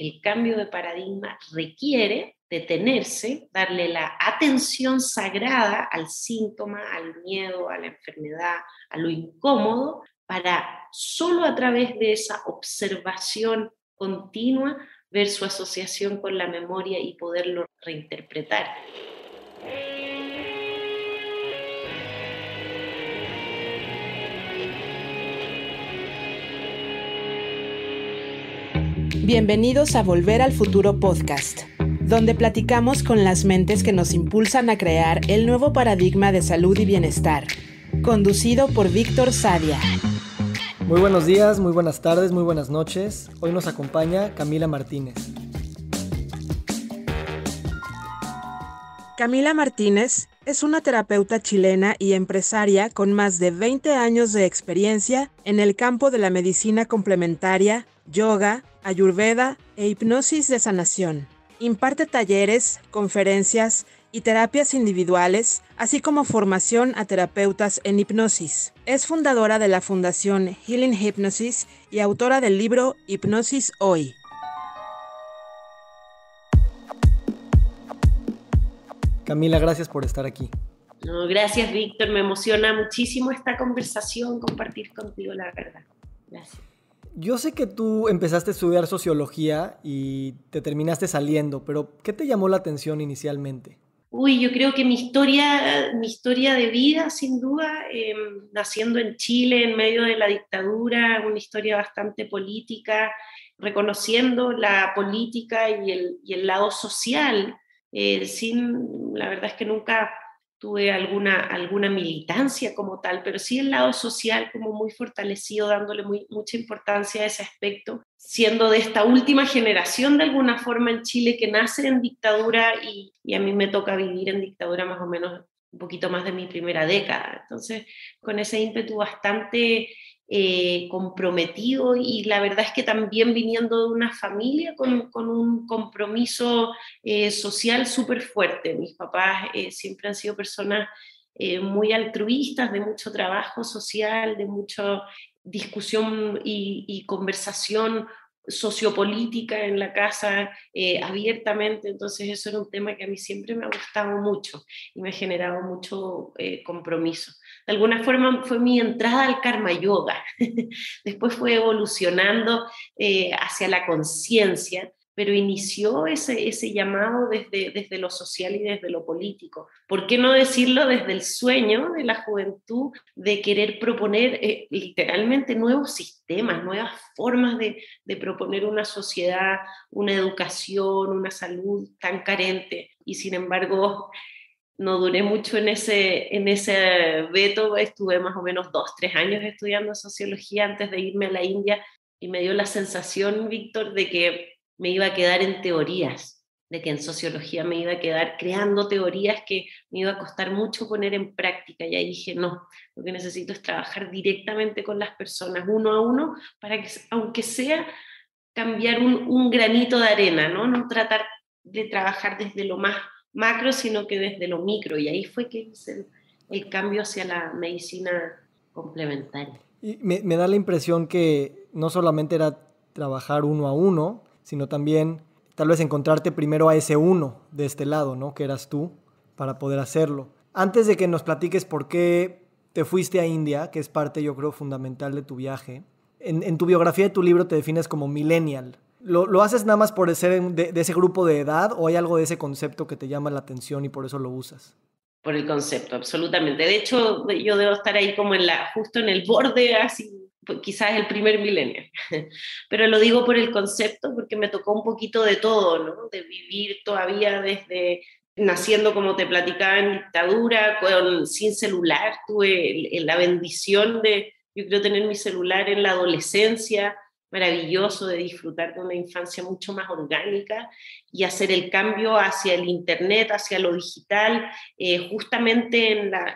el cambio de paradigma requiere detenerse, darle la atención sagrada al síntoma, al miedo, a la enfermedad, a lo incómodo, para solo a través de esa observación continua ver su asociación con la memoria y poderlo reinterpretar. Bienvenidos a Volver al Futuro Podcast, donde platicamos con las mentes que nos impulsan a crear el nuevo paradigma de salud y bienestar, conducido por Víctor Sadia. Muy buenos días, muy buenas tardes, muy buenas noches. Hoy nos acompaña Camila Martínez. Camila Martínez es una terapeuta chilena y empresaria con más de 20 años de experiencia en el campo de la medicina complementaria, yoga, ayurveda e hipnosis de sanación. Imparte talleres, conferencias y terapias individuales, así como formación a terapeutas en hipnosis. Es fundadora de la Fundación Healing Hypnosis y autora del libro Hipnosis Hoy. Camila, gracias por estar aquí. No, gracias, Víctor. Me emociona muchísimo esta conversación, compartir contigo, la verdad. Gracias. Yo sé que tú empezaste a estudiar sociología y te terminaste saliendo, pero ¿qué te llamó la atención inicialmente? Yo creo que mi historia de vida, sin duda, naciendo en Chile, en medio de la dictadura, una historia bastante política, reconociendo la política y el lado social, la verdad es que nunca tuve alguna militancia como tal, pero sí el lado social como muy fortalecido, dándole mucha importancia a ese aspecto, siendo de esta última generación de alguna forma en Chile que nace en dictadura y a mí me toca vivir en dictadura más o menos un poquito más de mi primera década. Entonces, con ese ímpetu bastante comprometido y la verdad es que también viniendo de una familia con un compromiso social súper fuerte. Mis papás siempre han sido personas muy altruistas, de mucho trabajo social, de mucha discusión y conversación sociopolítica en la casa abiertamente, entonces eso era un tema que a mí siempre me ha gustado mucho y me ha generado mucho compromiso. De alguna forma fue mi entrada al Karma Yoga, después fue evolucionando hacia la conciencia, pero inició ese llamado desde lo social y desde lo político. ¿Por qué no decirlo desde el sueño de la juventud de querer proponer literalmente nuevos sistemas, nuevas formas de proponer una sociedad, una educación, una salud tan carente? Y sin embargo, no duré mucho en ese veto, estuve más o menos 2-3 años estudiando sociología antes de irme a la India y me dio la sensación, Víctor, de que me iba a quedar en teorías, de que en sociología me iba a quedar creando teorías que me iba a costar mucho poner en práctica. Y ahí dije, no, lo que necesito es trabajar directamente con las personas, uno a uno, para que, aunque sea, cambiar un granito de arena, ¿no? No tratar de trabajar desde lo más macro, sino que desde lo micro. Y ahí fue que hice el cambio hacia la medicina complementaria. Y me da la impresión que no solamente era trabajar uno a uno, sino también tal vez encontrarte primero a ese uno de este lado, ¿no? Que eras tú, para poder hacerlo. Antes de que nos platiques por qué te fuiste a India, que es parte, yo creo, fundamental de tu viaje, en tu biografía de tu libro te defines como millennial. ¿Lo haces nada más por ser de ese grupo de edad o hay algo de ese concepto que te llama la atención y por eso lo usas? Por el concepto, absolutamente. De hecho, yo debo estar ahí como justo en el borde, así, quizás el primer milenio. Pero lo digo por el concepto, porque me tocó un poquito de todo, ¿no? De vivir todavía desde naciendo, como te platicaba, en dictadura, sin celular. Tuve la bendición de, yo creo, tener mi celular en la adolescencia, maravilloso de disfrutar de una infancia mucho más orgánica y hacer el cambio hacia el internet, hacia lo digital, justamente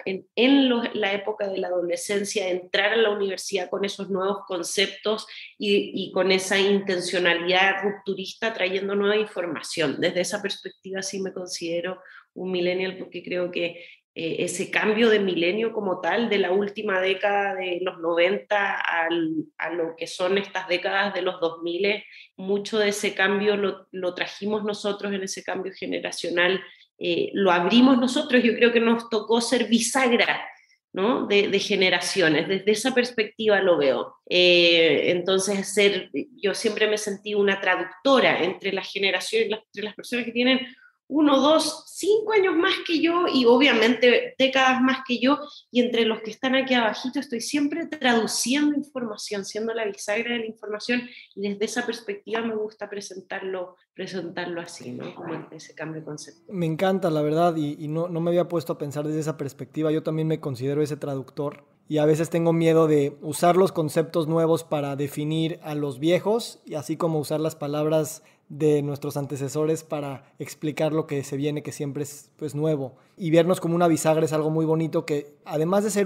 la época de la adolescencia, entrar a la universidad con esos nuevos conceptos y con esa intencionalidad rupturista, trayendo nueva información. Desde esa perspectiva sí me considero un millennial porque creo que ese cambio de milenio como tal, de la última década de los 90 a lo que son estas décadas de los 2000, mucho de ese cambio lo trajimos nosotros en ese cambio generacional, lo abrimos nosotros. Yo creo que nos tocó ser bisagra, ¿no? de generaciones, desde esa perspectiva lo veo. Entonces, yo siempre me sentí una traductora entre las generaciones, entre las personas que tienen 1, 2, 5 años más que yo y obviamente décadas más que yo, y entre los que están aquí abajito estoy siempre traduciendo información, siendo la bisagra de la información, y desde esa perspectiva me gusta presentarlo así, ¿no? Como ese cambio de concepto. Me encanta, la verdad, y no me había puesto a pensar desde esa perspectiva. Yo también me considero ese traductor y a veces tengo miedo de usar los conceptos nuevos para definir a los viejos, y así como usar las palabras de nuestros antecesores para explicar lo que se viene, que siempre es pues nuevo. Y vernos como una bisagra es algo muy bonito que, además de ser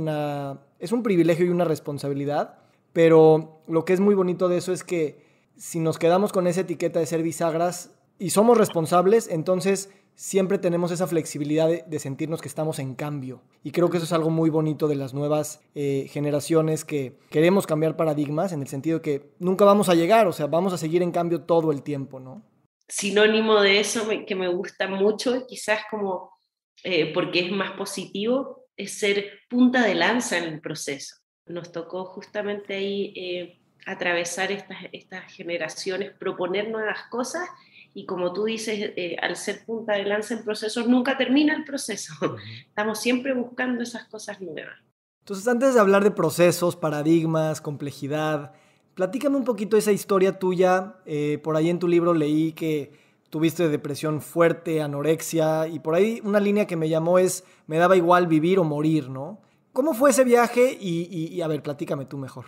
es un privilegio y una responsabilidad, pero lo que es muy bonito de eso es que si nos quedamos con esa etiqueta de ser bisagras y somos responsables, entonces siempre tenemos esa flexibilidad de sentirnos que estamos en cambio. Y creo que eso es algo muy bonito de las nuevas generaciones, que queremos cambiar paradigmas en el sentido que nunca vamos a llegar, o sea, vamos a seguir en cambio todo el tiempo, ¿no? Sinónimo de eso que me gusta mucho, quizás como porque es más positivo, es ser punta de lanza en el proceso. Nos tocó justamente ahí atravesar estas generaciones, proponer nuevas cosas, y como tú dices, al ser punta de lanza en procesos, nunca termina el proceso. Estamos siempre buscando esas cosas nuevas. Entonces, antes de hablar de procesos, paradigmas, complejidad, platícame un poquito esa historia tuya. Por ahí en tu libro leí que tuviste depresión fuerte, anorexia, y por ahí una línea que me llamó es: me daba igual vivir o morir, ¿no? ¿Cómo fue ese viaje? Y a ver, platícame tú mejor.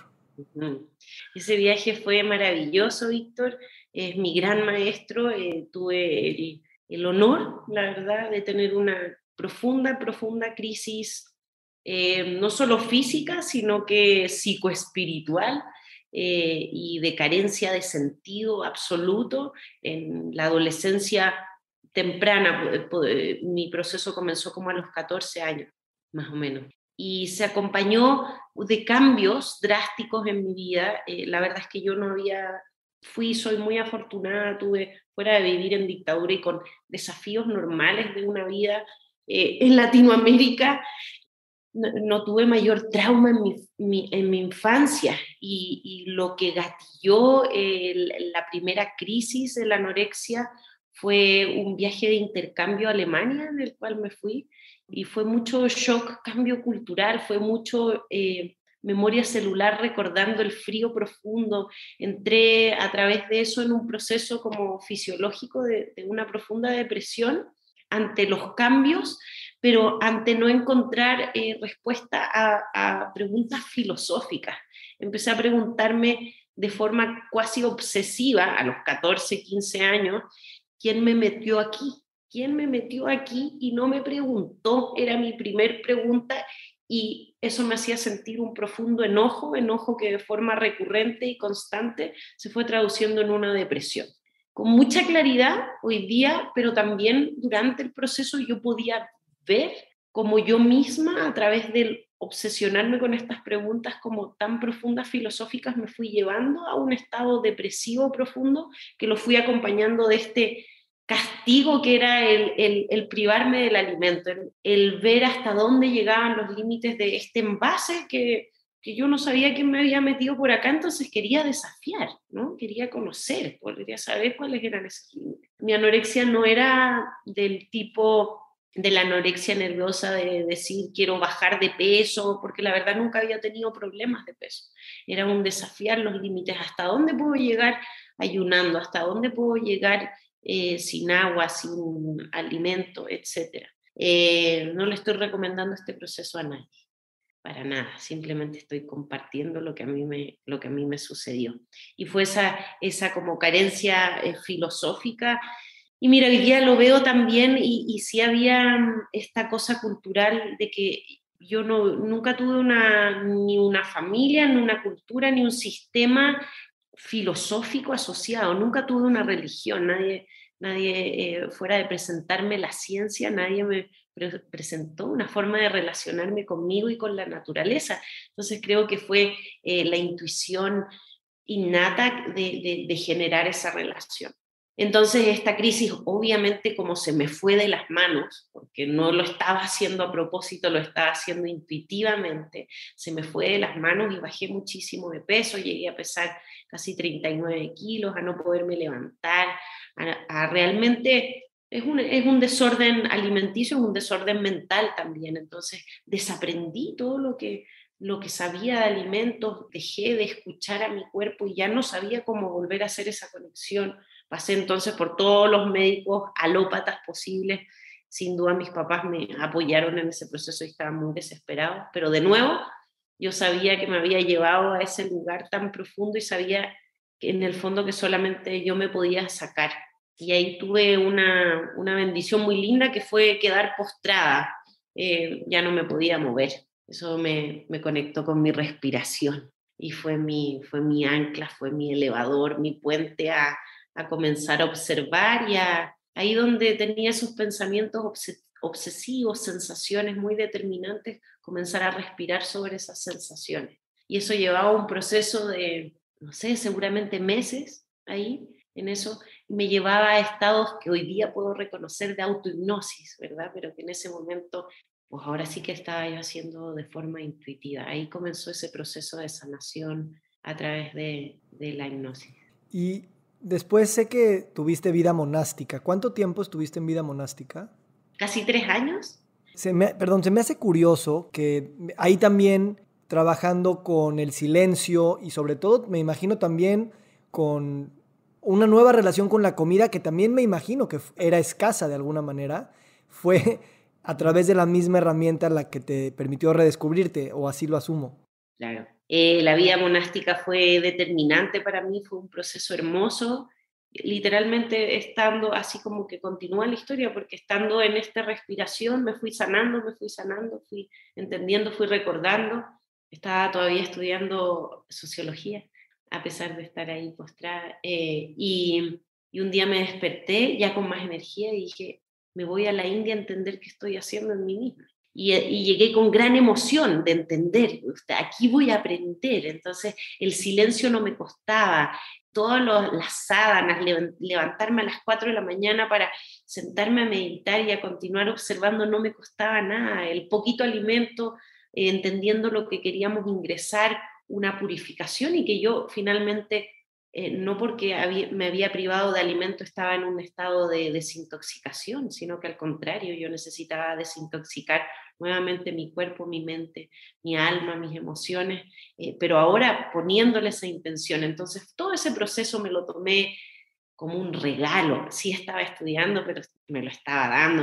Ese viaje fue maravilloso, Víctor. Es mi gran maestro. Tuve el honor, la verdad, de tener una profunda, profunda crisis, no solo física, sino que psicoespiritual, y de carencia de sentido absoluto en la adolescencia temprana. Mi proceso comenzó como a los 14 años, más o menos, y se acompañó de cambios drásticos en mi vida. La verdad es que yo no soy muy afortunada, tuve, fuera de vivir en dictadura y con desafíos normales de una vida en Latinoamérica, no tuve mayor trauma en mi infancia, y lo que gatilló la primera crisis de la anorexia fue un viaje de intercambio a Alemania, en el cual me fui, y fue mucho shock, cambio cultural, fue mucho memoria celular recordando el frío profundo. Entré a través de eso en un proceso como fisiológico de una profunda depresión ante los cambios, pero ante no encontrar respuesta a preguntas filosóficas. Empecé a preguntarme de forma cuasi obsesiva a los 14, 15 años, ¿quién me metió aquí? ¿Quién me metió aquí? Y no me preguntó, era mi primer pregunta, y eso me hacía sentir un profundo enojo que de forma recurrente y constante se fue traduciendo en una depresión. Con mucha claridad hoy día, pero también durante el proceso yo podía ver como yo misma, a través del obsesionarme con estas preguntas como tan profundas, filosóficas, me fui llevando a un estado depresivo profundo, que lo fui acompañando de este castigo que era el privarme del alimento, el ver hasta dónde llegaban los límites de este envase que yo no sabía quién me había metido por acá. Entonces quería desafiar, ¿no? Quería conocer, quería saber cuáles eran esos límites. Mi anorexia no era del tipo de la anorexia nerviosa de decir quiero bajar de peso, porque la verdad nunca había tenido problemas de peso. Era un desafiar los límites, hasta dónde puedo llegar ayunando, hasta dónde puedo llegar sin agua, sin alimento, etc. No le estoy recomendando este proceso a nadie, para nada, simplemente estoy compartiendo lo que a mí me sucedió. Y fue esa como carencia filosófica. Y mira, hoy día lo veo también, y sí había esta cosa cultural de que yo nunca tuve ni una familia, ni una cultura, ni un sistema filosófico asociado, nunca tuve una religión, fuera de presentarme la ciencia, nadie me presentó una forma de relacionarme conmigo y con la naturaleza. Entonces creo que fue la intuición innata de generar esa relación. Entonces esta crisis obviamente como se me fue de las manos, porque no lo estaba haciendo a propósito, lo estaba haciendo intuitivamente, se me fue de las manos y bajé muchísimo de peso, llegué a pesar casi 39 kilos, a no poderme levantar, a realmente es un desorden alimenticio, es un desorden mental también, entonces desaprendí todo lo que sabía de alimentos, dejé de escuchar a mi cuerpo y ya no sabía cómo volver a hacer esa conexión. Pasé entonces por todos los médicos alópatas posibles. Sin duda mis papás me apoyaron en ese proceso y estaban muy desesperados, pero de nuevo yo sabía que me había llevado a ese lugar tan profundo y sabía que en el fondo que solamente yo me podía sacar. Y ahí tuve una bendición muy linda que fue quedar postrada. Ya no me podía mover. Eso me conectó con mi respiración y fue mi ancla, fue mi elevador, mi puente a comenzar a observar ahí donde tenía esos pensamientos obsesivos, sensaciones muy determinantes, comenzar a respirar sobre esas sensaciones. Y eso llevaba un proceso de, no sé, seguramente meses ahí, en eso, me llevaba a estados que hoy día puedo reconocer de autohipnosis, ¿verdad? Pero que en ese momento pues ahora sí que estaba yo haciendo de forma intuitiva. Ahí comenzó ese proceso de sanación a través de la hipnosis. Y después sé que tuviste vida monástica. ¿Cuánto tiempo estuviste en vida monástica? Casi 3 años. Perdón, se me hace curioso que ahí también trabajando con el silencio y sobre todo me imagino también con una nueva relación con la comida que también me imagino que era escasa de alguna manera, fue a través de la misma herramienta la que te permitió redescubrirte, o así lo asumo. Claro. La vida monástica fue determinante para mí, fue un proceso hermoso, literalmente estando así como que continúa la historia, porque estando en esta respiración me fui sanando, fui entendiendo, fui recordando, estaba todavía estudiando sociología, a pesar de estar ahí postrada, y un día me desperté ya con más energía y dije, me voy a la India a entender qué estoy haciendo en mí misma y llegué con gran emoción de entender, aquí voy a aprender, entonces el silencio no me costaba, todas las sábanas, levantarme a las 4 de la mañana para sentarme a meditar y a continuar observando no me costaba nada, el poquito alimento, entendiendo lo que queríamos ingresar, una purificación y que yo finalmente no porque me había privado de alimento estaba en un estado de desintoxicación, sino que al contrario, yo necesitaba desintoxicar nuevamente mi cuerpo, mi mente, mi alma, mis emociones, pero ahora poniéndole esa intención. Entonces, todo ese proceso me lo tomé como un regalo. Sí estaba estudiando, pero me lo estaba dando,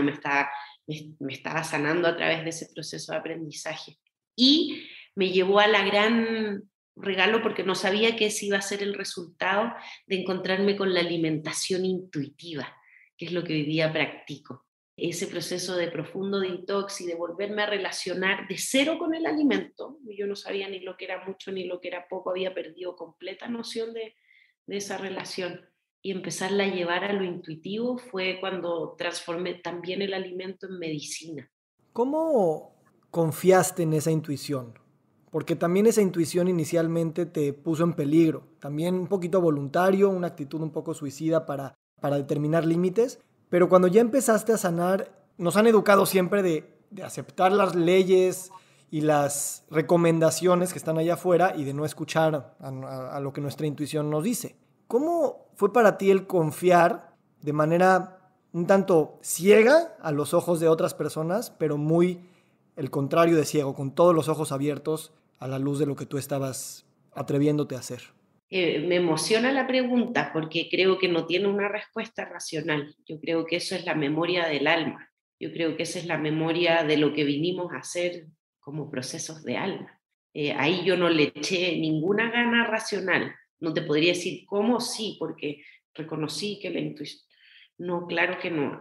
me estaba sanando a través de ese proceso de aprendizaje. Y me llevó a la gran regalo porque no sabía que ese iba a ser el resultado de encontrarme con la alimentación intuitiva, que es lo que hoy día practico. Ese proceso de profundo detox y de volverme a relacionar de cero con el alimento. Yo no sabía ni lo que era mucho ni lo que era poco, había perdido completa noción de esa relación. Y empezarla a llevar a lo intuitivo fue cuando transformé también el alimento en medicina. ¿Cómo confiaste en esa intuición? Porque también esa intuición inicialmente te puso en peligro, también un poquito voluntario, una actitud un poco suicida para determinar límites, pero cuando ya empezaste a sanar, nos han educado siempre de aceptar las leyes y las recomendaciones que están allá afuera y de no escuchar a lo que nuestra intuición nos dice. ¿Cómo fue para ti el confiar de manera un tanto ciega a los ojos de otras personas, pero muy el contrario de ciego, con todos los ojos abiertos a la luz de lo que tú estabas atreviéndote a hacer? Me emociona la pregunta porque creo que no tiene una respuesta racional. Yo creo que eso es la memoria del alma. Yo creo que esa es la memoria de lo que vinimos a hacer como procesos de alma. Ahí yo no le eché ninguna gana racional. No te podría decir cómo, sí, porque reconocí que la intuición... No, claro que no.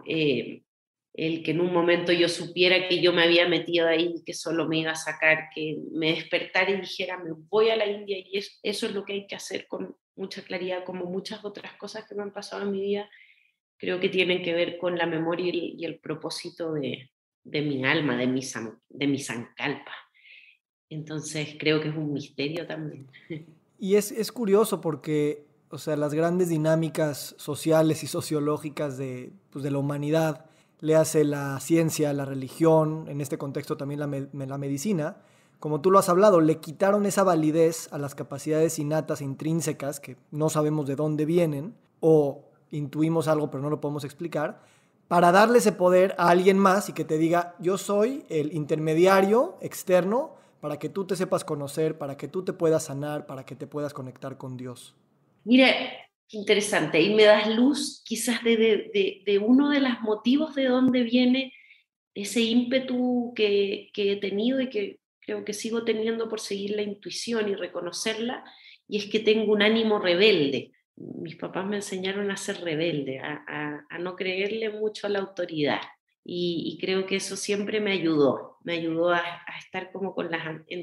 El que en un momento yo supiera que yo me había metido ahí, que solo me iba a sacar, que me despertara y dijera, me voy a la India y eso es lo que hay que hacer con mucha claridad, como muchas otras cosas que me han pasado en mi vida, creo que tienen que ver con la memoria y el propósito de mi alma, de mi sankalpa. Entonces creo que es un misterio también. Y es curioso porque, o sea, las grandes dinámicas sociales y sociológicas pues, de la humanidad, le hace la ciencia, la religión, en este contexto también la medicina, como tú lo has hablado, le quitaron esa validez a las capacidades innatas e intrínsecas que no sabemos de dónde vienen o intuimos algo pero no lo podemos explicar, para darle ese poder a alguien más y que te diga, yo soy el intermediario externo para que tú te sepas conocer, para que tú te puedas sanar, para que te puedas conectar con Dios. Mira, qué interesante, ahí me das luz quizás de uno de los motivos de dónde viene ese ímpetu que he tenido y que creo que sigo teniendo por seguir la intuición y reconocerla, y es que tengo un ánimo rebelde. Mis papás me enseñaron a ser rebelde, a no creerle mucho a la autoridad. Y creo que eso siempre me ayudó a estar como con las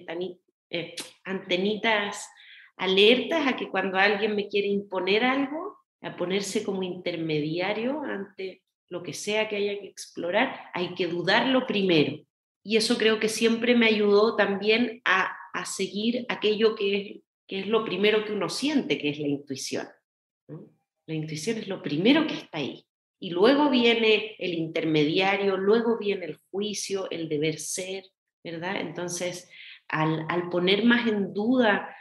antenitas alertas a que cuando alguien me quiere imponer algo, a ponerse como intermediario ante lo que sea que haya que explorar, hay que dudarlo primero. Y eso creo que siempre me ayudó también a seguir aquello que es lo primero que uno siente, que es la intuición, ¿no? La intuición es lo primero que está ahí. Y luego viene el intermediario, luego viene el juicio, el deber ser, ¿verdad? Entonces, al poner más en duda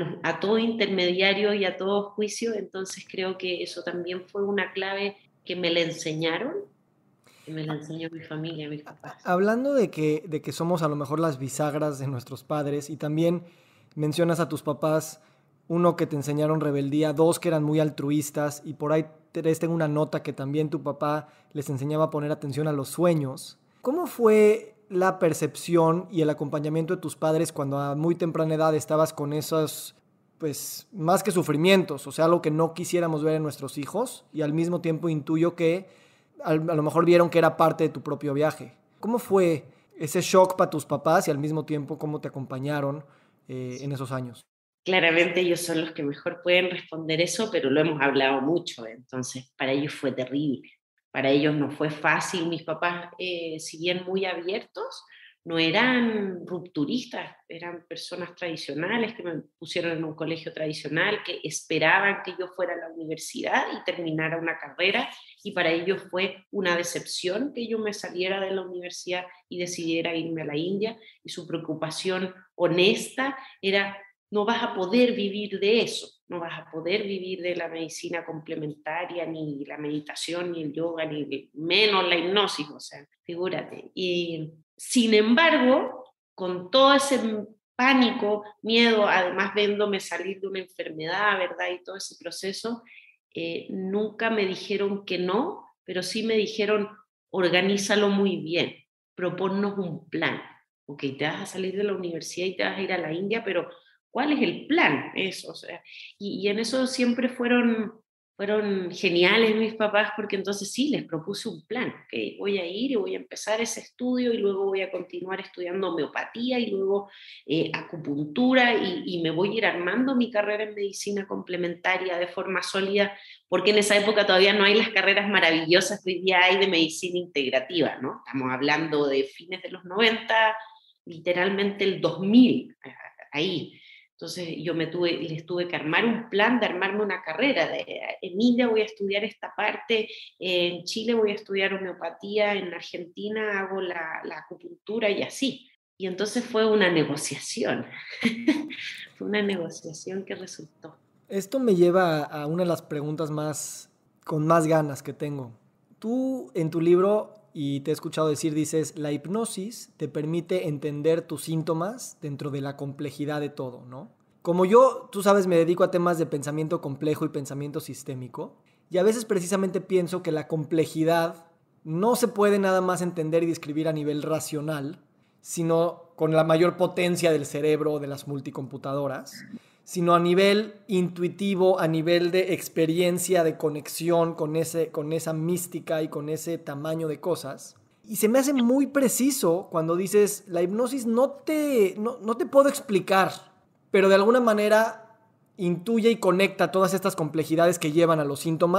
a todo intermediario y a todo juicio, entonces creo que eso también fue una clave que me la enseñaron, que me la enseñó mi familia, mis papás. Hablando de que somos a lo mejor las bisagras de nuestros padres y también mencionas a tus papás, uno que te enseñaron rebeldía, dos que eran muy altruistas y por ahí tengo una nota que también tu papá les enseñaba a poner atención a los sueños. ¿Cómo fue la percepción y el acompañamiento de tus padres cuando a muy temprana edad estabas con esos, pues, más que sufrimientos, o sea, algo que no quisiéramos ver en nuestros hijos y al mismo tiempo intuyo que a lo mejor vieron que era parte de tu propio viaje? ¿Cómo fue ese shock para tus papás y al mismo tiempo cómo te acompañaron en esos años? Claramente ellos son los que mejor pueden responder eso, pero lo hemos hablado mucho, entonces para ellos fue terrible. Para ellos no fue fácil. Mis papás, si bien muy abiertos, no eran rupturistas, eran personas tradicionales que me pusieron en un colegio tradicional, que esperaban que yo fuera a la universidad y terminara una carrera, y para ellos fue una decepción que yo me saliera de la universidad y decidiera irme a la India, y su preocupación honesta era: no vas a poder vivir de eso, no vas a poder vivir de la medicina complementaria, ni la meditación, ni el yoga, ni menos la hipnosis, o sea, figúrate. Y sin embargo, con todo ese pánico, miedo, además viéndome salir de una enfermedad, ¿verdad? Y todo ese proceso, nunca me dijeron que no, pero sí me dijeron: organízalo muy bien, proponnos un plan. Ok, te vas a salir de la universidad y te vas a ir a la India, pero ¿cuál es el plan? Eso, o sea, y en eso siempre fueron geniales mis papás, porque entonces sí, les propuse un plan, que voy a ir y voy a empezar ese estudio y luego voy a continuar estudiando homeopatía y luego acupuntura y me voy a ir armando mi carrera en medicina complementaria de forma sólida, porque en esa época todavía no hay las carreras maravillosas que hoy día hay de medicina integrativa, ¿no? Estamos hablando de fines de los 90, literalmente el 2000, ahí. Entonces les tuve que armar un plan de armarme una carrera. En India voy a estudiar esta parte, en Chile voy a estudiar homeopatía, en Argentina hago la acupuntura y así. Y entonces fue una negociación, fue una negociación que resultó. Esto me lleva a una de las preguntas con más ganas que tengo. Tú en tu libro, y te he escuchado decir, dices, la hipnosis te permite entender tus síntomas dentro de la complejidad de todo, ¿no? Como yo, tú sabes, me dedico a temas de pensamiento complejo y pensamiento sistémico, y a veces precisamente pienso que la complejidad no se puede nada más entender y describir a nivel racional, sino con la mayor potencia del cerebro o de las multicomputadoras, sino a nivel intuitivo, a nivel de experiencia, de conexión con esa mística y con ese tamaño de cosas. Y se me hace muy preciso cuando dices, la hipnosis no te puedo explicar, pero de alguna manera intuye y conecta todas estas complejidades que llevan a los síntomas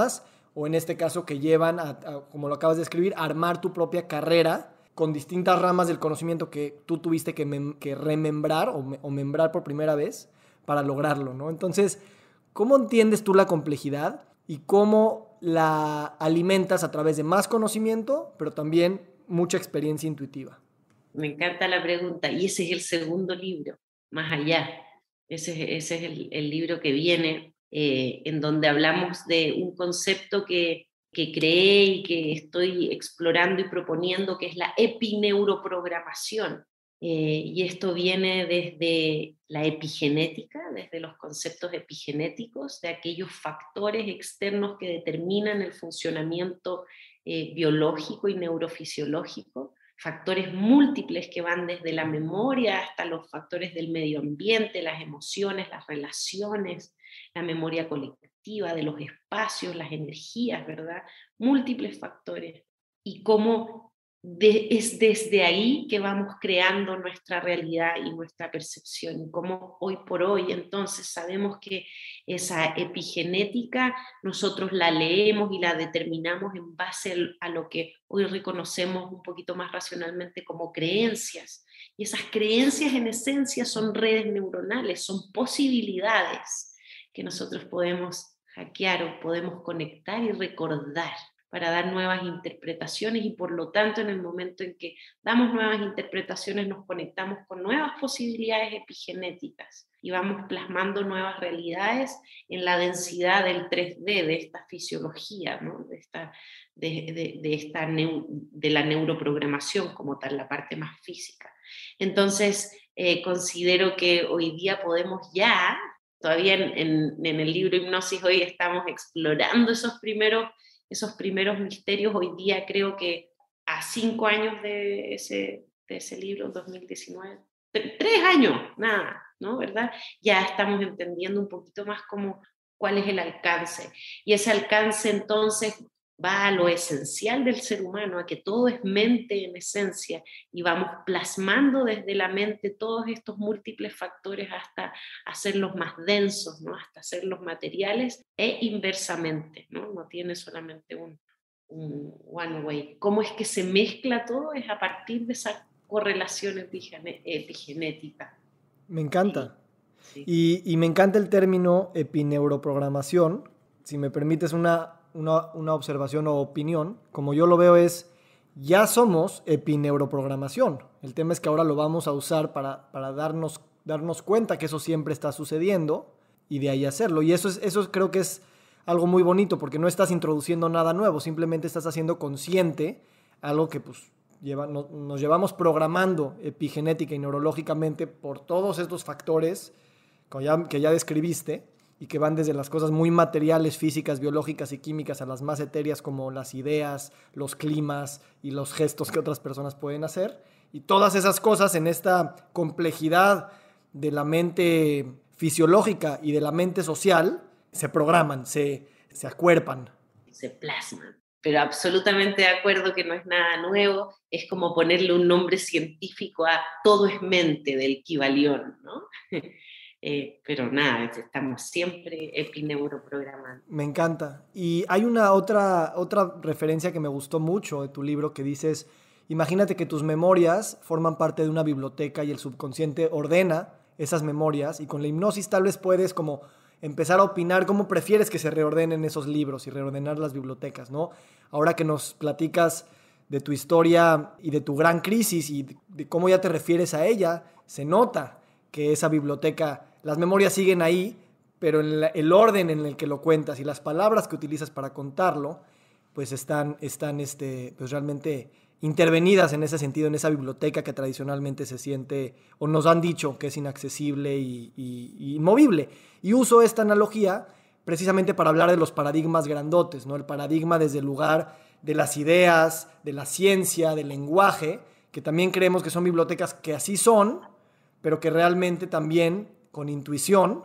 o en este caso que llevan como lo acabas de escribir, a armar tu propia carrera con distintas ramas del conocimiento que tú tuviste que remembrar o membrar por primera vez para lograrlo, ¿no? Entonces, ¿cómo entiendes tú la complejidad y cómo la alimentas a través de más conocimiento, pero también mucha experiencia intuitiva? Me encanta la pregunta, y ese es el segundo libro, Más allá. Ese es el libro que viene, en donde hablamos de un concepto que creé y que estoy explorando y proponiendo, que es la epineuroprogramación. Y esto viene desde la epigenética, desde los conceptos epigenéticos, de aquellos factores externos que determinan el funcionamiento biológico y neurofisiológico, factores múltiples que van desde la memoria hasta los factores del medio ambiente, las emociones, las relaciones, la memoria colectiva, de los espacios, las energías, ¿verdad? Múltiples factores. Y cómo es desde ahí que vamos creando nuestra realidad y nuestra percepción. Y cómo hoy por hoy entonces sabemos que esa epigenética nosotros la leemos y la determinamos en base a lo que hoy reconocemos un poquito más racionalmente como creencias. Y esas creencias en esencia son redes neuronales, son posibilidades que nosotros podemos hackear o podemos conectar y recordar para dar nuevas interpretaciones, y por lo tanto en el momento en que damos nuevas interpretaciones nos conectamos con nuevas posibilidades epigenéticas y vamos plasmando nuevas realidades en la densidad del 3D, de esta fisiología, ¿no? de la neuroprogramación como tal, la parte más física. Entonces, considero que hoy día podemos ya, todavía en el libro Hipnosis hoy estamos explorando esos primeros misterios. Hoy día creo que a 5 años de ese libro, 2019, 3 años, nada, ¿no? ¿Verdad? Ya estamos entendiendo un poquito más cuál es el alcance. Y ese alcance entonces va a lo esencial del ser humano, a que todo es mente en esencia, y vamos plasmando desde la mente todos estos múltiples factores hasta hacerlos más densos, ¿no? Hasta hacerlos materiales e inversamente, ¿no? No tiene solamente un one way. ¿Cómo es que se mezcla todo? Es a partir de esa correlación epigenética. Me encanta. Sí. Y me encanta el término epineuroprogramación. Si me permites una observación o opinión, como yo lo veo es, ya somos epineuroprogramación. El tema es que ahora lo vamos a usar para darnos cuenta que eso siempre está sucediendo y de ahí hacerlo. Y eso creo que es algo muy bonito, porque no estás introduciendo nada nuevo, simplemente estás haciendo consciente algo que pues nos llevamos programando epigenética y neurológicamente por todos estos factores que ya describiste, y que van desde las cosas muy materiales, físicas, biológicas y químicas, a las más etéreas como las ideas, los climas y los gestos que otras personas pueden hacer. Y todas esas cosas en esta complejidad de la mente fisiológica y de la mente social se programan, se acuerpan. Se plasman. Pero absolutamente de acuerdo que no es nada nuevo, es como ponerle un nombre científico a todo es mente del Kybalión, ¿no? Pero nada, estamos siempre epineuroprogramando. Me encanta. Y hay una otra referencia que me gustó mucho de tu libro que dices, imagínate que tus memorias forman parte de una biblioteca y el subconsciente ordena esas memorias, y con la hipnosis tal vez puedes como empezar a opinar cómo prefieres que se reordenen esos libros y reordenar las bibliotecas, ¿no? Ahora que nos platicas de tu historia y de tu gran crisis y de cómo ya te refieres a ella, se nota que esa biblioteca, las memorias siguen ahí, pero el orden en el que lo cuentas y las palabras que utilizas para contarlo, pues están pues realmente intervenidas en ese sentido, en esa biblioteca que tradicionalmente se siente, o nos han dicho que es inaccesible y inmovible. Y uso esta analogía precisamente para hablar de los paradigmas grandotes, ¿no? El paradigma desde el lugar de las ideas, de la ciencia, del lenguaje, que también creemos que son bibliotecas que así son, pero que realmente también con intuición,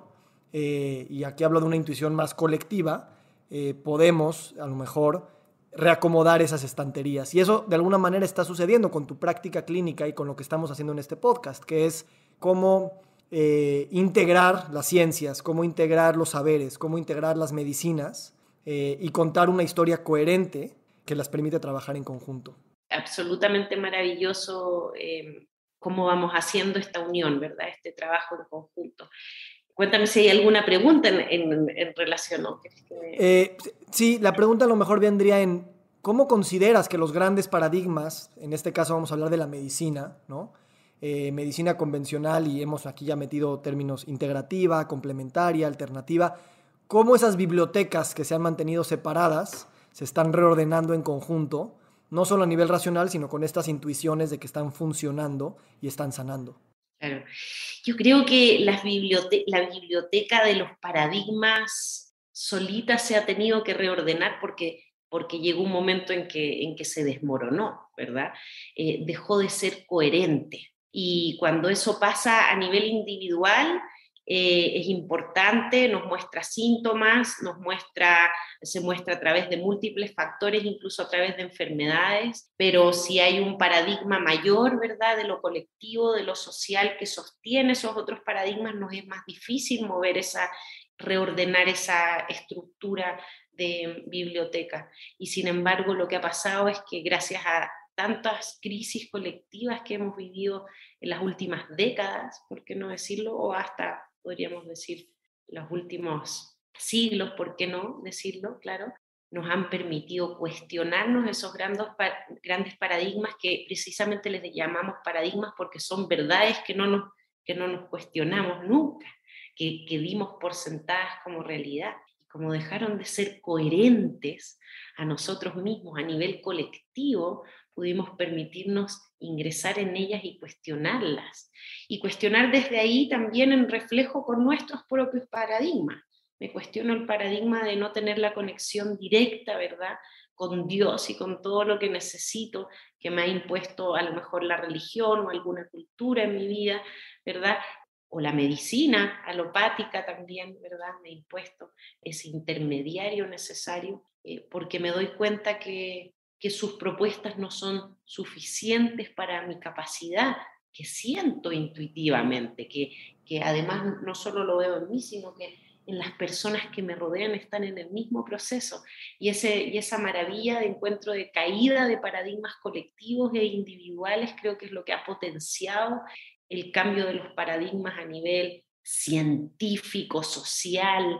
y aquí hablo de una intuición más colectiva, podemos a lo mejor reacomodar esas estanterías. Y eso de alguna manera está sucediendo con tu práctica clínica y con lo que estamos haciendo en este podcast, que es cómo integrar las ciencias, cómo integrar los saberes, cómo integrar las medicinas y contar una historia coherente que las permite trabajar en conjunto. Absolutamente maravilloso cómo vamos haciendo esta unión, ¿verdad? Este trabajo en conjunto. Cuéntame si hay alguna pregunta en relación, ¿no? Sí, la pregunta a lo mejor vendría en ¿cómo consideras que los grandes paradigmas, en este caso vamos a hablar de la medicina, ¿no? Medicina convencional, y hemos aquí ya metido términos integrativa, complementaria, alternativa, cómo esas bibliotecas que se han mantenido separadas se están reordenando en conjunto, no solo a nivel racional, sino con estas intuiciones de que están funcionando y están sanando? Claro. Yo creo que la biblioteca de los paradigmas solita se ha tenido que reordenar porque llegó un momento en que se desmoronó, ¿verdad? Dejó de ser coherente. Y cuando eso pasa a nivel individual, es importante, nos muestra síntomas, se muestra a través de múltiples factores, incluso a través de enfermedades, pero si hay un paradigma mayor, ¿verdad?, de lo colectivo, de lo social que sostiene esos otros paradigmas, nos es más difícil reordenar esa estructura de biblioteca. Y sin embargo, lo que ha pasado es que gracias a tantas crisis colectivas que hemos vivido en las últimas décadas, por qué no decirlo, o hasta podríamos decir los últimos siglos, por qué no decirlo, claro, nos han permitido cuestionarnos esos grandes paradigmas que precisamente les llamamos paradigmas porque son verdades que no nos cuestionamos nunca, que dimos por sentadas como realidad. Y como dejaron de ser coherentes a nosotros mismos a nivel colectivo, pudimos permitirnos ingresar en ellas y cuestionarlas. Y cuestionar desde ahí también en reflejo con nuestros propios paradigmas. Me cuestiono el paradigma de no tener la conexión directa, ¿verdad?, con Dios y con todo lo que necesito, que me ha impuesto a lo mejor la religión o alguna cultura en mi vida, ¿verdad? O la medicina alopática también, ¿verdad? Me ha impuesto ese intermediario necesario, porque me doy cuenta que sus propuestas no son suficientes para mi capacidad, que siento intuitivamente, que además no solo lo veo en mí, sino que en las personas que me rodean están en el mismo proceso. Y esa maravilla de encuentro de caída de paradigmas colectivos e individuales creo que es lo que ha potenciado el cambio de los paradigmas a nivel científico, social,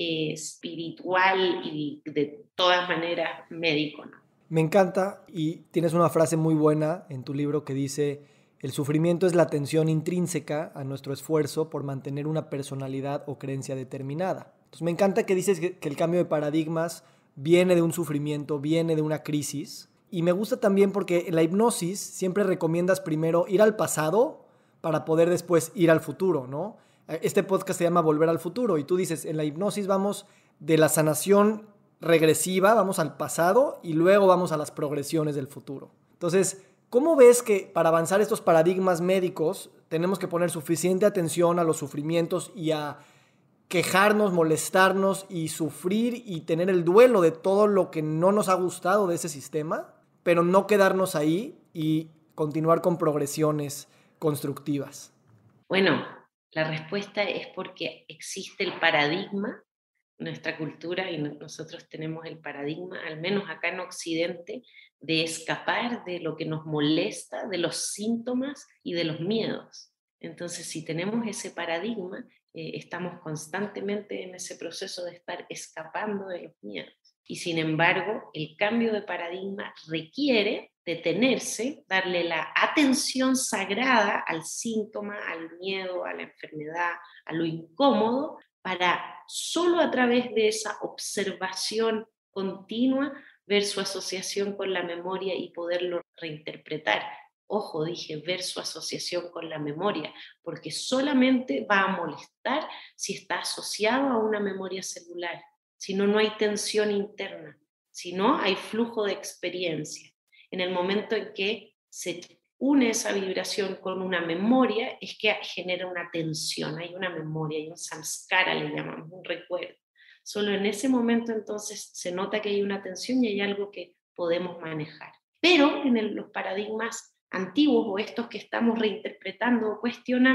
espiritual y de todas maneras médico, ¿no? Me encanta, y tienes una frase muy buena en tu libro que dice: el sufrimiento es la tensión intrínseca a nuestro esfuerzo por mantener una personalidad o creencia determinada. Entonces me encanta que dices que el cambio de paradigmas viene de un sufrimiento, viene de una crisis. Y me gusta también porque en la hipnosis siempre recomiendas primero ir al pasado para poder después ir al futuro, ¿no? Este podcast se llama Volver al Futuro, y tú dices, en la hipnosis vamos de la sanación regresiva, vamos al pasado y luego vamos a las progresiones del futuro. Entonces, ¿cómo ves que para avanzar estos paradigmas médicos tenemos que poner suficiente atención a los sufrimientos y a quejarnos, molestarnos y sufrir y tener el duelo de todo lo que no nos ha gustado de ese sistema, pero no quedarnos ahí y continuar con progresiones constructivas? Bueno, la respuesta es porque existe el paradigma, nuestra cultura y nosotros tenemos el paradigma, al menos acá en Occidente, de escapar de lo que nos molesta, de los síntomas y de los miedos. Entonces, si tenemos ese paradigma, estamos constantemente en ese proceso de estar escapando de los miedos. Y sin embargo, el cambio de paradigma requiere detenerse, darle la atención sagrada al síntoma, al miedo, a la enfermedad, a lo incómodo, para solo a través de esa observación continua ver su asociación con la memoria y poderlo reinterpretar. Ojo, dije ver su asociación con la memoria, porque solamente va a molestar si está asociado a una memoria celular, si no, no hay tensión interna, si no, hay flujo de experiencia. En el momento en que se une esa vibración con una memoria, es que genera una tensión, hay una memoria, hay un samskara, le llamamos, un recuerdo. Solo en ese momento entonces se nota que hay una tensión y hay algo que podemos manejar. Pero en los paradigmas antiguos o estos que estamos reinterpretando o cuestionando,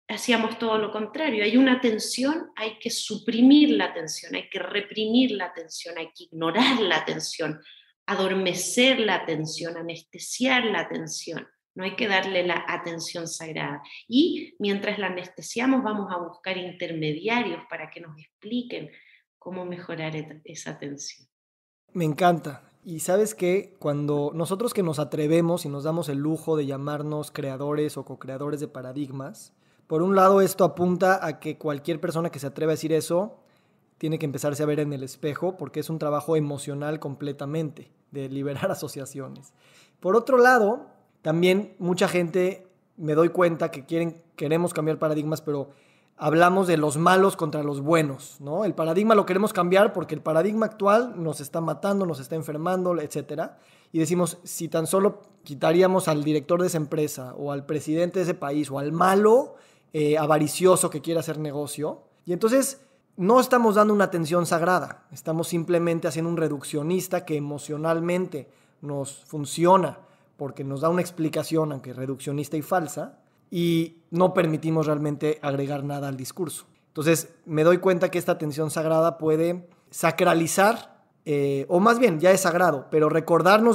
hacíamos todo lo contrario. Hay una tensión, hay que suprimir la tensión, hay que reprimir la tensión, hay que ignorar la tensión, adormecer la tensión, anestesiar la tensión. No hay que darle la atención sagrada. Y mientras la anestesiamos, vamos a buscar intermediarios para que nos expliquen cómo mejorar esa tensión. Me encanta. Y sabes que cuando nosotros que nos atrevemos y nos damos el lujo de llamarnos creadores o co-creadores de paradigmas, por un lado esto apunta a que cualquier persona que se atreva a decir eso tiene que empezarse a ver en el espejo porque es un trabajo emocional completamente de liberar asociaciones. Por otro lado, también mucha gente me doy cuenta que queremos cambiar paradigmas, pero hablamos de los malos contra los buenos, ¿no? El paradigma lo queremos cambiar porque el paradigma actual nos está matando, nos está enfermando, etcétera. Y decimos, si tan solo quitaríamos al director de esa empresa o al presidente de ese país o al malo avaricioso que quiere hacer negocio, y entonces no estamos dando una atención sagrada, estamos simplemente haciendo un reduccionista que emocionalmente nos funciona porque nos da una explicación, aunque reduccionista y falsa, y no permitimos realmente agregar nada al discurso. Entonces me doy cuenta que esta atención sagrada puede sacralizar, o más bien ya es sagrado, pero recordarnos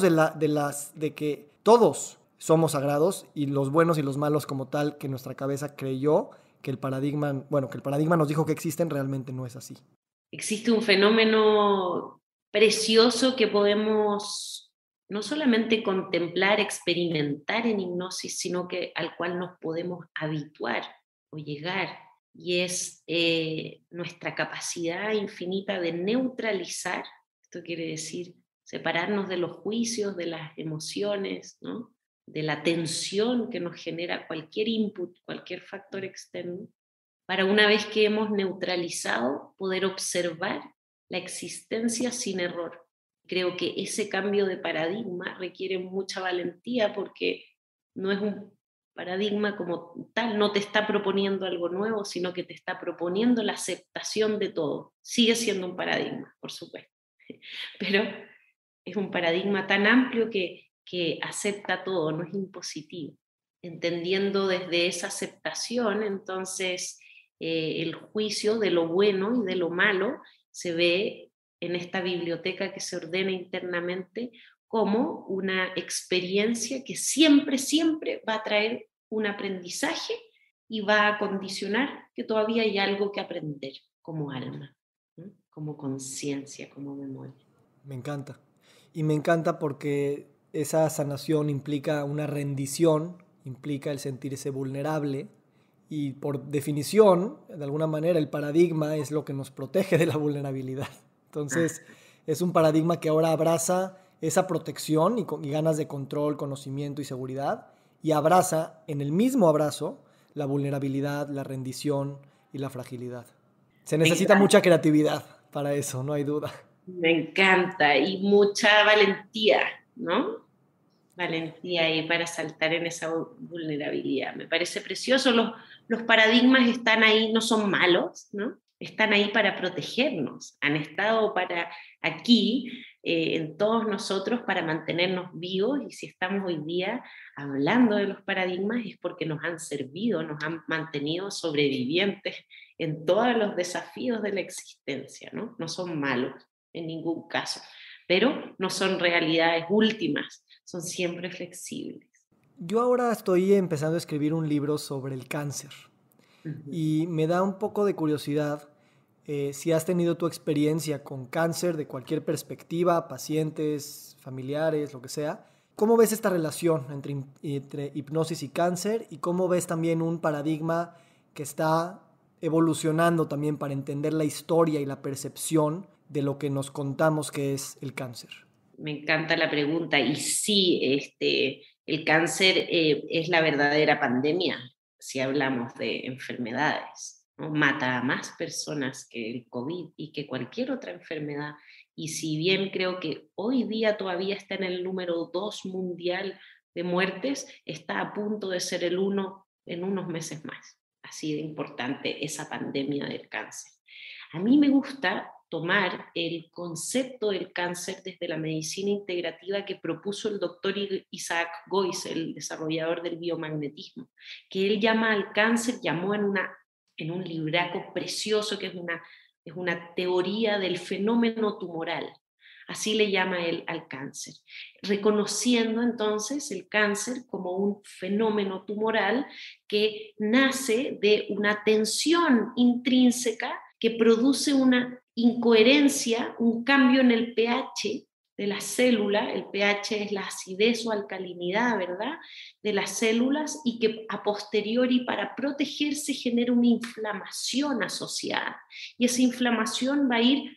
de que todos somos sagrados y los buenos y los malos como tal que nuestra cabeza creyó que el paradigma nos dijo que existen, realmente no es así. Existe un fenómeno precioso que podemos no solamente contemplar, experimentar en hipnosis, sino que al cual nos podemos habituar o llegar, y es nuestra capacidad infinita de neutralizar. Esto quiere decir separarnos de los juicios, de las emociones, ¿no? De la tensión que nos genera cualquier input, cualquier factor externo, para una vez que hemos neutralizado, poder observar la existencia sin error. Creo que ese cambio de paradigma requiere mucha valentía porque no es un paradigma como tal, no te está proponiendo algo nuevo, sino que te está proponiendo la aceptación de todo. Sigue siendo un paradigma, por supuesto, pero es un paradigma tan amplio que acepta todo, no es impositivo. Entendiendo desde esa aceptación, entonces el juicio de lo bueno y de lo malo se ve en esta biblioteca que se ordena internamente como una experiencia que siempre, siempre va a traer un aprendizaje y va a condicionar que todavía hay algo que aprender como alma, ¿no? Como conciencia, como memoria. Me encanta. Y me encanta porque esa sanación implica una rendición, implica el sentirse vulnerable y por definición, de alguna manera, el paradigma es lo que nos protege de la vulnerabilidad. Entonces, es un paradigma que ahora abraza esa protección y ganas de control, conocimiento y seguridad, y abraza, en el mismo abrazo, la vulnerabilidad, la rendición y la fragilidad. Se necesita mucha creatividad para eso, no hay duda. Me encanta, y mucha valentía, ¿no? Valentía ahí para saltar en esa vulnerabilidad. Me parece precioso. Los paradigmas están ahí, no son malos, ¿no? Están ahí para protegernos. Han estado para aquí, en todos nosotros, para mantenernos vivos. Y si estamos hoy día hablando de los paradigmas es porque nos han servido, nos han mantenido sobrevivientes en todos los desafíos de la existencia, ¿no? No son malos en ningún caso, pero no son realidades últimas, son siempre flexibles. Yo ahora estoy empezando a escribir un libro sobre el cáncer y me da un poco de curiosidad si has tenido tu experiencia con cáncer de cualquier perspectiva, pacientes, familiares, lo que sea. ¿Cómo ves esta relación entre hipnosis y cáncer y cómo ves también un paradigma que está evolucionando también para entender la historia y la percepción de lo que nos contamos que es el cáncer? Me encanta la pregunta y sí, el cáncer es la verdadera pandemia si hablamos de enfermedades, ¿no? Mata a más personas que el COVID y que cualquier otra enfermedad. Y si bien creo que hoy día todavía está en el número 2 mundial de muertes, está a punto de ser el 1 en unos meses más. Así de importante esa pandemia del cáncer. A mí me gusta tomar el concepto del cáncer desde la medicina integrativa que propuso el doctor Isaac Gois, el desarrollador del biomagnetismo, que él llamó en un libraco precioso que es una teoría del fenómeno tumoral. Así le llama él al cáncer, reconociendo entonces el cáncer como un fenómeno tumoral que nace de una tensión intrínseca que produce una incoherencia, un cambio en el pH de la célula. El pH es la acidez o alcalinidad, ¿verdad?, de las células, y que a posteriori, para protegerse, genera una inflamación asociada. Y esa inflamación va a ir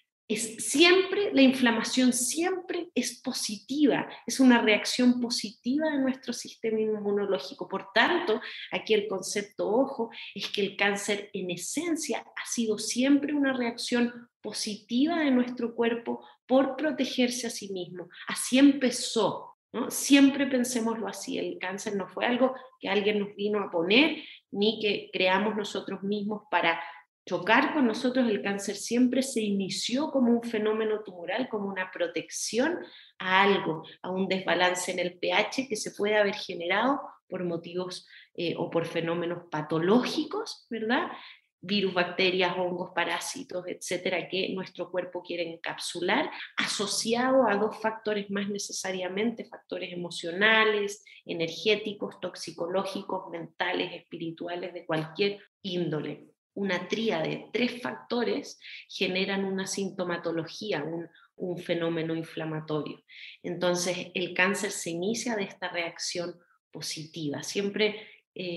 la inflamación siempre es positiva, es una reacción positiva de nuestro sistema inmunológico. Por tanto, aquí el concepto, ojo, es que el cáncer en esencia ha sido siempre una reacción positiva de nuestro cuerpo por protegerse a sí mismo. Así empezó, ¿no? Siempre pensémoslo así, el cáncer no fue algo que alguien nos vino a poner, ni que creamos nosotros mismos para chocar con nosotros. El cáncer siempre se inició como un fenómeno tumoral, como una protección a algo, a un desbalance en el pH que se puede haber generado por motivos o por fenómenos patológicos, ¿verdad? Virus, bacterias, hongos, parásitos, etcétera, que nuestro cuerpo quiere encapsular, asociado a dos factores más necesariamente, factores emocionales, energéticos, toxicológicos, mentales, espirituales, de cualquier índole. Una tríade de tres factores generan una sintomatología, un fenómeno inflamatorio. Entonces, el cáncer se inicia de esta reacción positiva. Siempre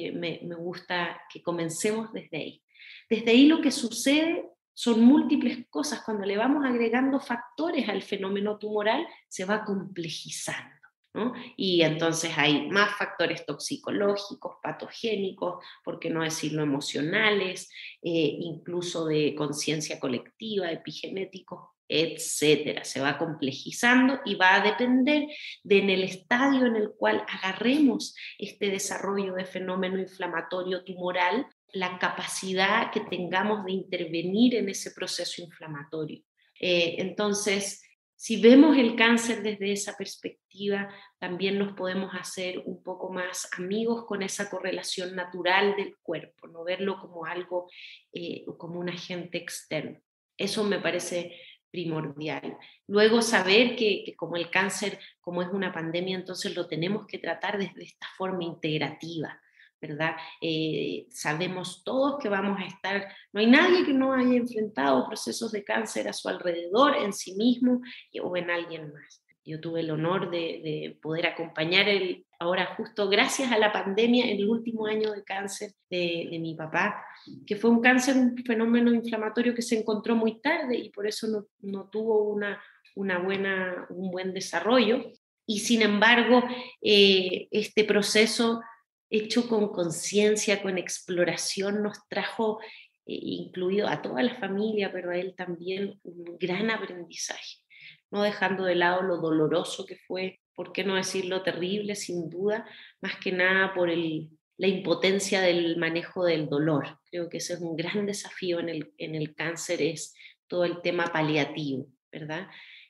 me gusta que comencemos desde ahí. Desde ahí lo que sucede son múltiples cosas. Cuando le vamos agregando factores al fenómeno tumoral, se va complejizando, ¿no? Y entonces hay más factores toxicológicos, patogénicos, por qué no decirlo emocionales, incluso de conciencia colectiva, epigenéticos, etcétera. Se va complejizando y va a depender de en el estadio en el cual agarremos este desarrollo de fenómeno inflamatorio tumoral, la capacidad que tengamos de intervenir en ese proceso inflamatorio. Entonces, si vemos el cáncer desde esa perspectiva, también nos podemos hacer un poco más amigos con esa correlación natural del cuerpo, no verlo como algo, como un agente externo. Eso me parece primordial. Luego, saber que como el cáncer, como es una pandemia, entonces lo tenemos que tratar desde esta forma integrativa, ¿verdad? Sabemos todos que vamos a estar, no hay nadie que no haya enfrentado procesos de cáncer a su alrededor, en sí mismo o en alguien más. Yo tuve el honor de poder acompañar ahora justo gracias a la pandemia, el último año de cáncer de mi papá, que fue un cáncer, un fenómeno inflamatorio que se encontró muy tarde y por eso no tuvo un buen desarrollo. Y sin embargo, este proceso hecho con conciencia, con exploración, nos trajo, incluido a toda la familia, pero a él también, un gran aprendizaje, no dejando de lado lo doloroso que fue, por qué no decirlo terrible, sin duda, más que nada por la impotencia del manejo del dolor. Creo que ese es un gran desafío en el cáncer, es todo el tema paliativo, ¿verdad?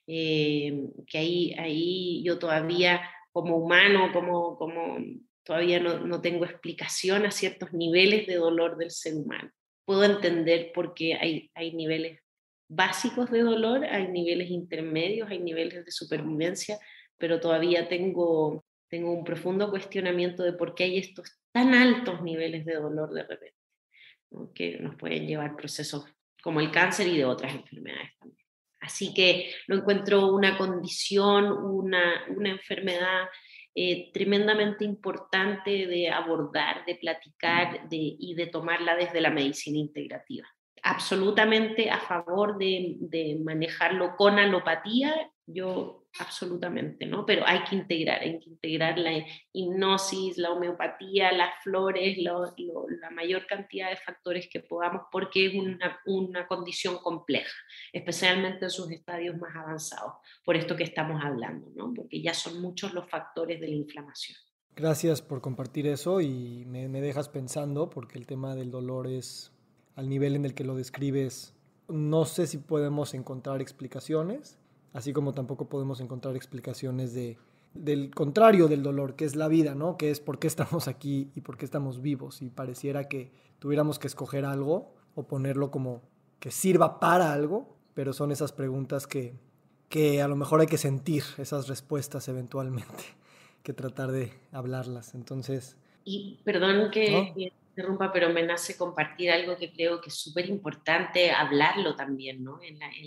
Que ahí yo todavía como humano, como todavía no tengo explicación a ciertos niveles de dolor del ser humano. Puedo entender por qué hay niveles básicos de dolor, hay niveles intermedios, hay niveles de supervivencia, pero todavía tengo un profundo cuestionamiento de por qué hay estos tan altos niveles de dolor de repente, ¿no?, que nos pueden llevar a procesos como el cáncer y de otras enfermedades también. Así que lo encuentro una condición, una enfermedad tremendamente importante de abordar, de platicar y de tomarla desde la medicina integrativa. Absolutamente a favor de manejarlo con alopatía, yo absolutamente, ¿no? Pero hay que integrar la hipnosis, la homeopatía, las flores, la mayor cantidad de factores que podamos, porque es una condición compleja, especialmente en sus estadios más avanzados, por esto que estamos hablando, ¿no? Porque ya son muchos los factores de la inflamación. Gracias por compartir eso y me dejas pensando porque el tema del dolor es, al nivel en el que lo describes, no sé si podemos encontrar explicaciones, así como tampoco podemos encontrar explicaciones del contrario del dolor, que es la vida, ¿no? Que es por qué estamos aquí y por qué estamos vivos. Y pareciera que tuviéramos que escoger algo o ponerlo como que sirva para algo, pero son esas preguntas que a lo mejor hay que sentir esas respuestas eventualmente, que tratar de hablarlas. Entonces, Y perdón ¿no? que interrumpa, pero me nace compartir algo que creo que es súper importante hablarlo también, ¿no?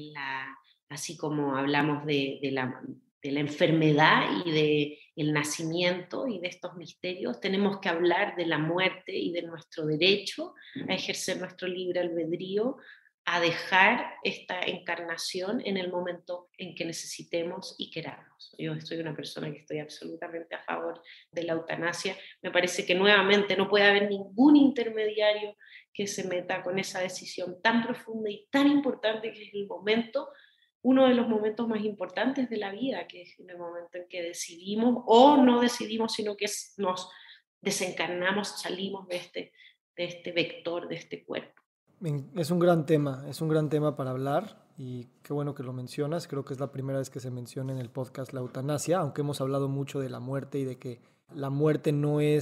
Así como hablamos de la enfermedad y de el nacimiento y de estos misterios, tenemos que hablar de la muerte y de nuestro derecho a ejercer nuestro libre albedrío, a dejar esta encarnación en el momento en que necesitemos y queramos. Yo soy una persona que estoy absolutamente a favor de la eutanasia. Me parece que nuevamente no puede haber ningún intermediario que se meta con esa decisión tan profunda y tan importante, que es el momento, uno de los momentos más importantes de la vida, que es el momento en que decidimos o no decidimos, sino que nos desencarnamos, salimos de este vector, de este cuerpo. Es un gran tema para hablar y qué bueno que lo mencionas. Creo que es la primera vez que se menciona en el podcast la eutanasia, aunque hemos hablado mucho de la muerte y de que la muerte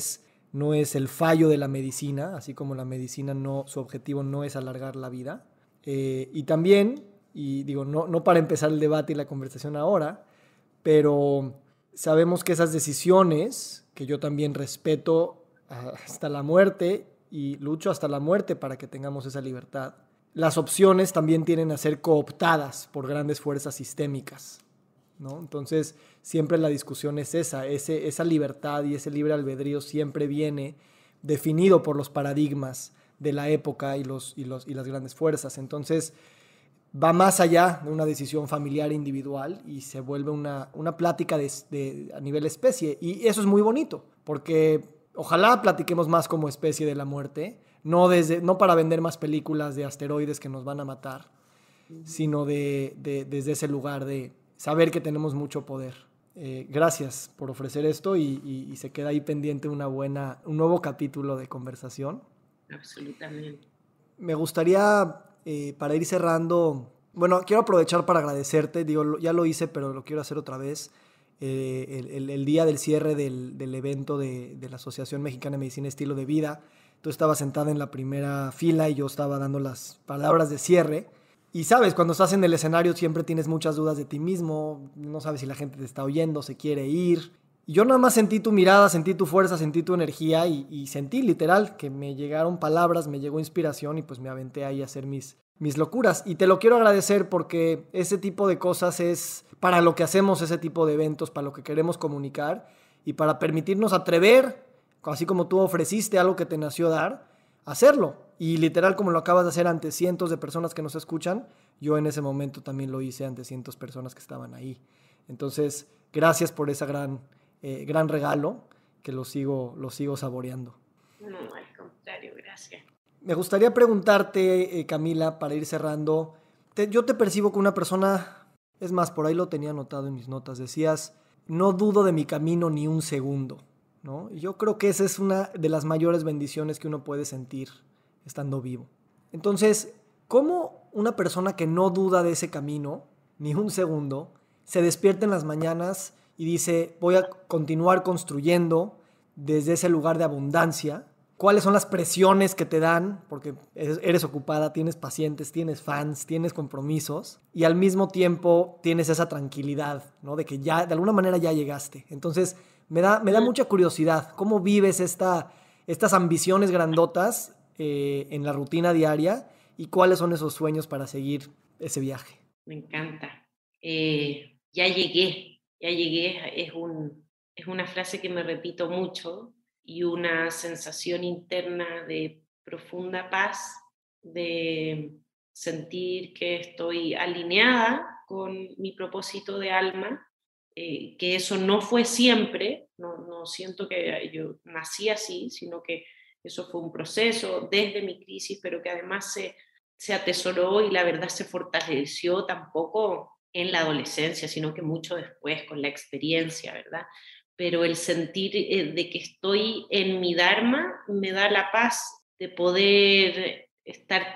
no es el fallo de la medicina, así como la medicina no, su objetivo no es alargar la vida. Y también, y digo, no para empezar el debate y la conversación ahora, pero sabemos que esas decisiones, que yo también respeto hasta la muerte y lucho hasta la muerte para que tengamos esa libertad, las opciones también tienen a ser cooptadas por grandes fuerzas sistémicas, ¿no? Entonces, siempre la discusión es esa libertad y ese libre albedrío siempre viene definido por los paradigmas de la época y las grandes fuerzas. Entonces, va más allá de una decisión familiar individual y se vuelve una plática a nivel especie. Y eso es muy bonito, porque ojalá platiquemos más como especie de la muerte, no para vender más películas de asteroides que nos van a matar, sino desde ese lugar de saber que tenemos mucho poder. Gracias por ofrecer esto y se queda ahí pendiente un nuevo capítulo de conversación. Absolutamente. Me gustaría, para ir cerrando, bueno, quiero aprovechar para agradecerte, digo, ya lo hice, pero lo quiero hacer otra vez. El día del cierre del evento de la Asociación Mexicana de Medicina y Estilo de Vida, tú estabas sentada en la primera fila y yo estaba dando las palabras de cierre. Y sabes, cuando estás en el escenario siempre tienes muchas dudas de ti mismo, no sabes si la gente te está oyendo, se quiere ir. Y yo nada más sentí tu mirada, sentí tu fuerza, sentí tu energía y sentí literal que me llegaron palabras, me llegó inspiración y pues me aventé ahí a hacer mis locuras. Y te lo quiero agradecer porque ese tipo de cosas es para lo que hacemos ese tipo de eventos, para lo que queremos comunicar y para permitirnos atrever, así como tú ofreciste algo que te nació dar, hacerlo. Y literal como lo acabas de hacer ante cientos de personas que nos escuchan, yo en ese momento también lo hice ante cientos de personas que estaban ahí. Entonces, gracias por esa gran regalo que lo sigo saboreando. No, al contrario, gracias. Me gustaría preguntarte, Camila, para ir cerrando, yo te percibo como una persona, es más, por ahí lo tenía anotado en mis notas, decías, no dudo de mi camino ni un segundo, ¿no? Y yo creo que esa es una de las mayores bendiciones que uno puede sentir estando vivo. Entonces, ¿cómo una persona que no duda de ese camino, ni un segundo, se despierta en las mañanas y dice, voy a continuar construyendo desde ese lugar de abundancia? ¿Cuáles son las presiones que te dan? Porque eres ocupada, tienes pacientes, tienes fans, tienes compromisos y al mismo tiempo tienes esa tranquilidad, ¿no? De que ya, de alguna manera ya llegaste. Entonces, me da mucha curiosidad. ¿Cómo vives estas ambiciones grandotas en la rutina diaria y cuáles son esos sueños para seguir ese viaje? Me encanta. Ya llegué, es una frase que me repito mucho y una sensación interna de profunda paz, de sentir que estoy alineada con mi propósito de alma, que eso no fue siempre, no siento que yo nací así, sino que eso fue un proceso desde mi crisis, pero que además se atesoró y la verdad se fortaleció tampoco en la adolescencia, sino que mucho después con la experiencia, ¿verdad? Pero el sentir de que estoy en mi Dharma me da la paz de poder estar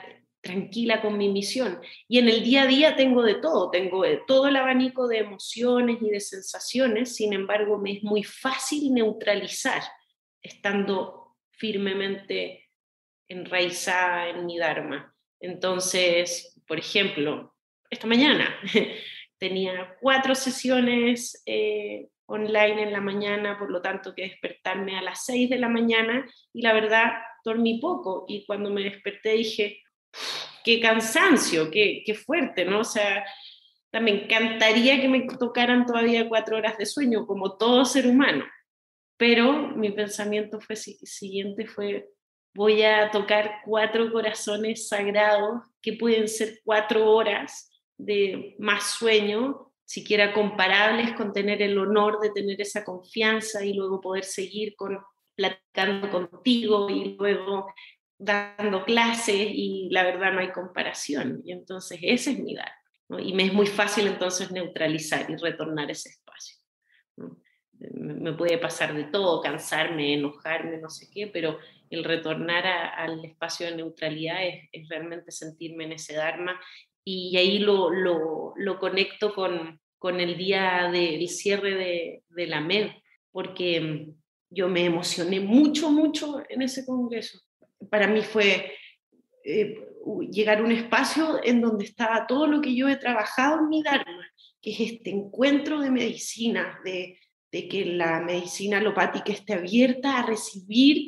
tranquila con mi misión. Y en el día a día tengo de todo el abanico de emociones y de sensaciones, sin embargo me es muy fácil neutralizar estando firmemente enraizada en mi Dharma. Entonces, por ejemplo, esta mañana tenía 4 sesiones online en la mañana, por lo tanto que despertarme a las 6 de la mañana, y la verdad dormí poco, y cuando me desperté dije, qué cansancio, qué fuerte, ¿no? O sea, me encantaría que me tocaran todavía 4 horas de sueño, como todo ser humano, pero mi pensamiento siguiente fue, voy a tocar 4 corazones sagrados, que pueden ser 4 horas de más sueño, siquiera comparables con tener el honor de tener esa confianza y luego poder seguir platicando contigo y luego dando clases, y la verdad no hay comparación. Y entonces ese es mi dar, ¿no? Y me es muy fácil entonces neutralizar y retornar ese espacio, ¿no? Me puede pasar de todo, cansarme, enojarme, no sé qué, pero el retornar al espacio de neutralidad es realmente sentirme en ese Dharma, y ahí lo conecto con el día del cierre de la MED, porque yo me emocioné mucho en ese congreso. Para mí fue llegar a un espacio en donde estaba todo lo que yo he trabajado en mi Dharma, que es este encuentro de medicina, de que la medicina alopática esté abierta a recibir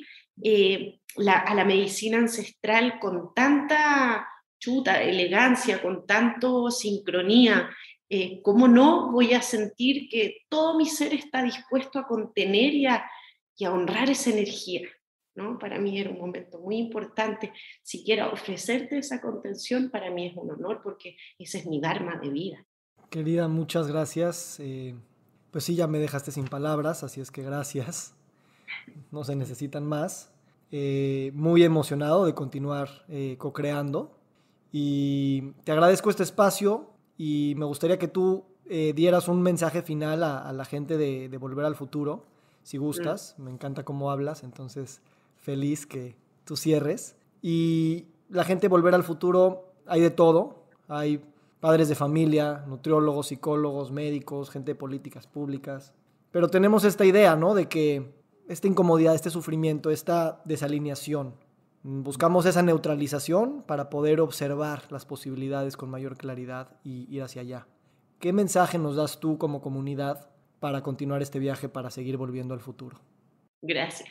a la medicina ancestral con tanta elegancia, con tanto sincronía. ¿Cómo no voy a sentir que todo mi ser está dispuesto a contener y a honrar esa energía, ¿no? Para mí era un momento muy importante. Si quiero ofrecerte esa contención, para mí es un honor, porque ese es mi Dharma de vida. Querida, muchas gracias. Pues sí, ya me dejaste sin palabras, así es que gracias. No se necesitan más. Muy emocionado de continuar co-creando, y te agradezco este espacio, y me gustaría que tú dieras un mensaje final a la gente de Volver al Futuro, si gustas. Me encanta cómo hablas, entonces feliz que tú cierres. Y la gente de Volver al Futuro, hay de todo. Hay padres de familia, nutriólogos, psicólogos, médicos, gente de políticas públicas. Pero tenemos esta idea, ¿no?, de que esta incomodidad, este sufrimiento, esta desalineación, buscamos esa neutralización para poder observar las posibilidades con mayor claridad y ir hacia allá. ¿Qué mensaje nos das tú como comunidad para continuar este viaje, para seguir volviendo al futuro? Gracias.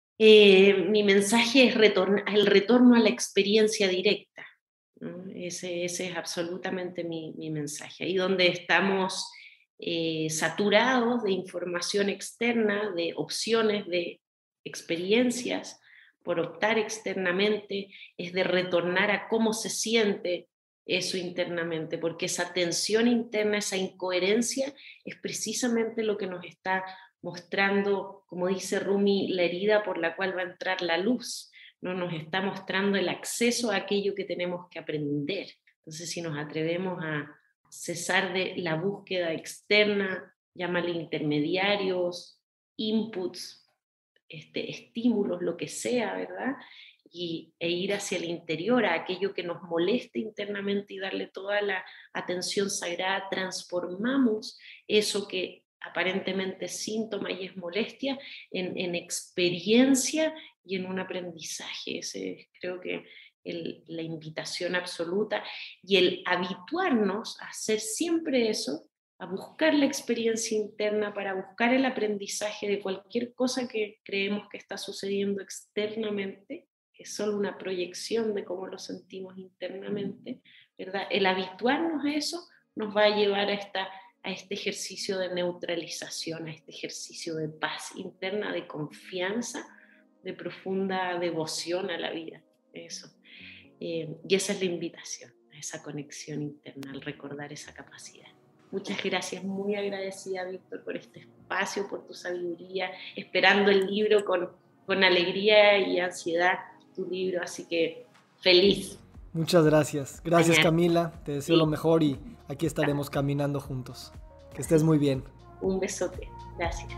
Mi mensaje es el retorno a la experiencia directa, ¿no? Ese es absolutamente mi mensaje. Ahí donde estamos saturados de información externa, de opciones, de experiencias por optar externamente, es de retornar a cómo se siente eso internamente, porque esa tensión interna, esa incoherencia, es precisamente lo que nos está mostrando, como dice Rumi, la herida por la cual va a entrar la luz, ¿no? Nos está mostrando el acceso a aquello que tenemos que aprender. Entonces, si nos atrevemos a cesar de la búsqueda externa, llámale intermediarios, inputs, estímulos, lo que sea, ¿verdad? E ir hacia el interior, a aquello que nos moleste internamente, y darle toda la atención sagrada, transformamos eso que aparentemente es síntoma y es molestia en experiencia y en un aprendizaje. Ese es, creo que, la invitación absoluta, y el habituarnos a hacer siempre eso, a buscar la experiencia interna para buscar el aprendizaje de cualquier cosa que creemos que está sucediendo externamente, que es solo una proyección de cómo lo sentimos internamente, ¿verdad? El habituarnos a eso nos va a llevar a este ejercicio de neutralización, a este ejercicio de paz interna, de confianza, de profunda devoción a la vida. Eso. Y esa es la invitación, a esa conexión interna, al recordar esa capacidad. Muchas gracias, muy agradecida, Víctor, por este espacio, por tu sabiduría, esperando el libro con alegría y ansiedad, tu libro, así que feliz. Muchas gracias. Gracias, Mañana. Camila, te deseo lo mejor, y aquí estaremos caminando juntos. Que estés muy bien. Un besote, gracias.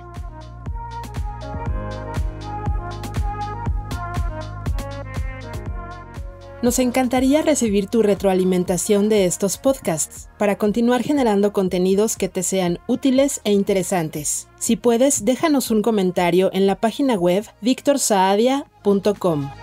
Nos encantaría recibir tu retroalimentación de estos podcasts para continuar generando contenidos que te sean útiles e interesantes. Si puedes, déjanos un comentario en la página web victorsaadia.com.